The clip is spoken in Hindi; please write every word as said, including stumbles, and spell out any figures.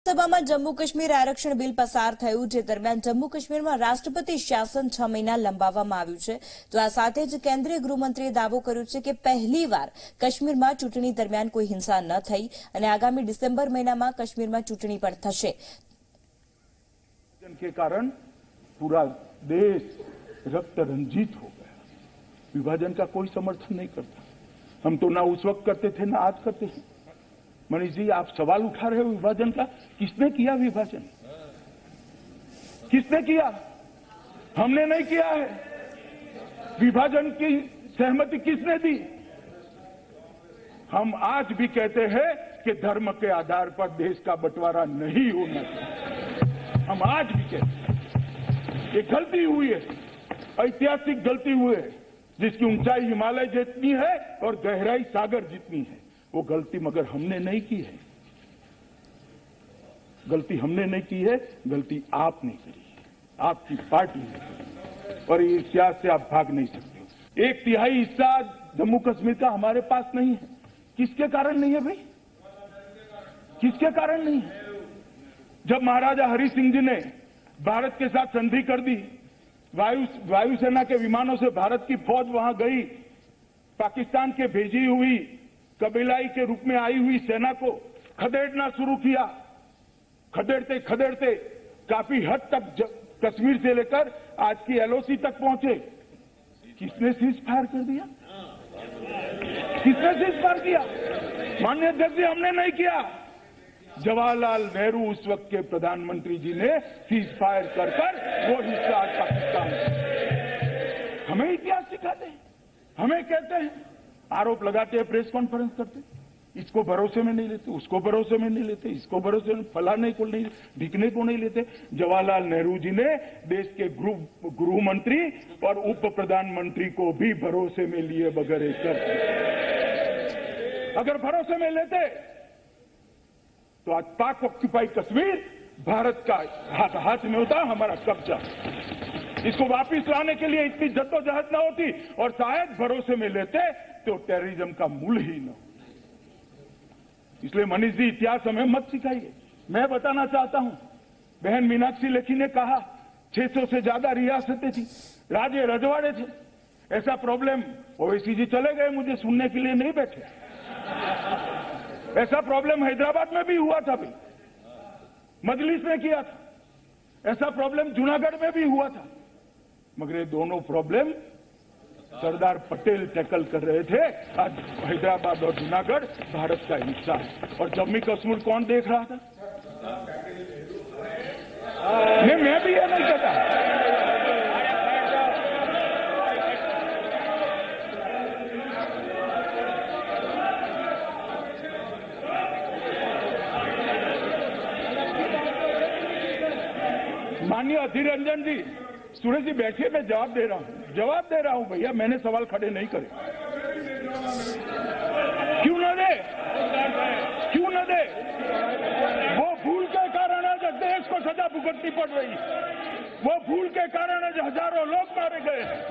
સભામાં જમ્મુ કાશ્મીર આરક્ષણ બિલ પસાર થયું, જે દરમિયાન જમ્મુ કાશ્મીરમાં રાષ્ટ્રપતિ શાસન છ મહિના લંબાવવામાં આવ્યું છે. તો આ સાથે જ કેન્દ્રીય ગૃહમંત્રીએ દાવો કર્યો છે કે પહેલીવાર કાશ્મીરમાં ચૂંટણી દરમિયાન કોઈ હિંસા ન થઈ અને આગામી ડિસેમ્બર મહિનામાં કાશ્મીરમાં ચૂંટણી પણ થશે. के कारण पूरा देश रक्त रंजित हो गया. विभाजन का कोई समर्थन नहीं करता. हम तो ना उस वक्त करते थे ना आज करते हैं. मनीष जी, आप सवाल उठा रहे हो विभाजन का. किसने किया विभाजन? किसने किया? हमने नहीं किया है. विभाजन की सहमति किसने दी? हम आज भी कहते हैं कि धर्म के आधार पर देश का बंटवारा नहीं होना चाहिए. हम आज भी कहते हैं ये गलती हुई है, ऐतिहासिक गलती हुई है, जिसकी ऊंचाई हिमालय जितनी है और गहराई सागर जितनी है. वो गलती मगर हमने नहीं की है. गलती हमने नहीं की है, गलती आपने करी है, आपकी पार्टी ने करी, और ये इतिहास से आप भाग नहीं सकते. एक तिहाई हिस्सा जम्मू कश्मीर का हमारे पास नहीं है. किसके कारण नहीं है भाई? किसके कारण नहीं है? जब महाराजा हरि सिंह जी ने भारत के साथ संधि कर दी, वायु वायुसेना के विमानों से भारत की फौज वहां गई, पाकिस्तान के भेजी हुई कबीलाई के रूप में आई हुई सेना को खदेड़ना शुरू किया. खदेड़ते खदेड़ते काफी हद तक कश्मीर से लेकर आज की एलओसी तक पहुंचे. किसने सीज फायर कर दिया? किसने सीज फायर किया? माननीय अध्यक्ष जी, हमने नहीं किया. जवाहरलाल नेहरू उस वक्त के प्रधानमंत्री जी ने सीज फायर कर कर वो हिस्सा आज पाकिस्तान. हमें इतिहास सिखाते हैं, हमें कहते हैं, आरोप लगाते हैं, प्रेस कॉन्फ्रेंस करते, इसको भरोसे में नहीं लेते, उसको भरोसे में नहीं लेते, इसको भरोसे में फलाने को नहीं, ढिकने को नहीं लेते. जवाहरलाल नेहरू जी ने देश के गृह मंत्री और उप प्रधानमंत्री को भी भरोसे में लिए बगैर कर. अगर भरोसे में लेते तो आज पाक ऑक्यूपाई कश्मीर भारत का हाथ हाथ में होता, हमारा कब्जा. इसको वापस लाने के लिए इतनी जद्दोजहद न होती, और शायद भरोसे में लेते तो टेररिज्म का मूल ही न होता. इसलिए मनीष जी, इतिहास हमें मत सिखाइए. मैं बताना चाहता हूं, बहन मीनाक्षी लेखी ने कहा छह सौ से ज्यादा रियासतें थी, राज्य रजवाड़े थे. ऐसा प्रॉब्लम ओवैसी जी चले गए, मुझे सुनने के लिए नहीं बैठे. ऐसा प्रॉब्लम हैदराबाद में भी हुआ था, भाई मजलिस ने किया था. ऐसा प्रॉब्लम जूनागढ़ में भी हुआ था. मगर ये दोनों प्रॉब्लम सरदार पटेल टैकल कर रहे थे. आज हैदराबाद और जूनागढ़ भारत का हिस्सा है, और जम्मू कश्मीर कौन देख रहा था? नहीं, मैं भी ये नहीं कहता. माननीय अधीर रंजन जी, सुरेश जी बैठिए, मैं जवाब दे रहा हूं, जवाब दे रहा हूं भैया. मैंने सवाल खड़े नहीं करे. क्यों न दे? क्यों न दे? वो भूल के कारण आज देश को सजा भुगतनी पड़ रही है. वो भूल के कारण आज हजारों लोग मारे गए.